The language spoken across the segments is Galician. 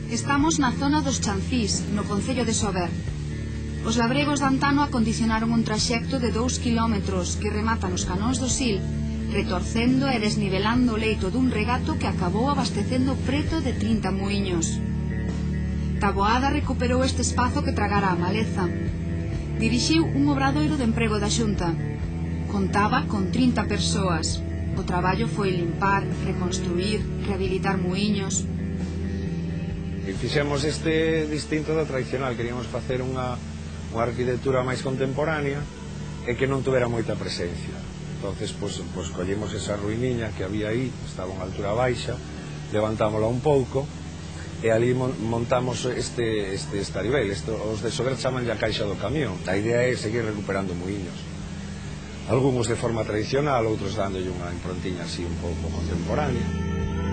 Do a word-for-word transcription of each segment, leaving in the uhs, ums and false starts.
Estamos na zona dos Chancís, no concello de Sober. Os labregos de antano acondicionaron un traxecto de dous quilómetros que remata nos canóns do Sil, retorcendo e desnivelando o leito dun regato que acabou abastecendo preto de trinta muiños. Taboada recuperou este espazo que tragara a maleza. Dirixiu un obradoiro de emprego da Xunta. Contaba con trinta persoas. O traballo foi limpar, reconstruir, rehabilitar muiños. E fixemos este distinto do tradicional. Queríamos facer unha, unha arquitectura máis contemporánea e que non tuvera moita presencia. Entonces, pois, pois collemos esa ruiniña que había aí, estaba en altura baixa, levantámola un pouco e ali montamos este, este estaribel. Esto, os de Sober chaman a caixa do camión. A idea é seguir recuperando muiños. Algúns de forma tradicional, outros dándolle unha improntiña así un pouco contemporánea.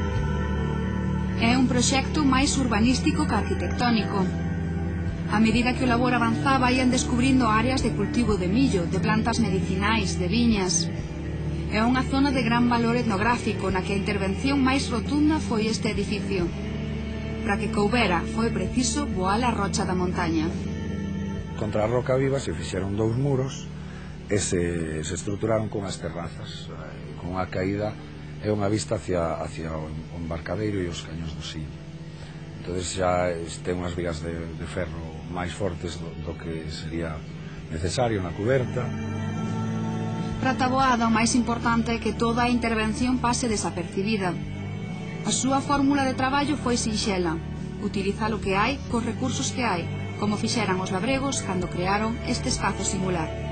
É un proxecto máis urbanístico que arquitectónico. A medida que o labor avanzaba, ian descubrindo áreas de cultivo de millo, de plantas medicinais, de viñas. É unha zona de gran valor etnográfico na que a intervención máis rotunda foi este edificio. Para que coubera, foi preciso voar a rocha da montaña. Contra a roca viva se fixeron dous muros e se, se estruturaron con as terrazas, con a caída e unha vista hacia, hacia o embarcadeiro e os cañóns do Sil. Entón xa ten unhas vigas de, de ferro máis fortes do, do que sería necesario na cuberta. Para Taboada o máis importante é que toda a intervención pase desapercibida. A súa fórmula de traballo foi sinxela, utilizar o que hai cos recursos que hai, como fixeran os labregos cando crearon este espazo singular.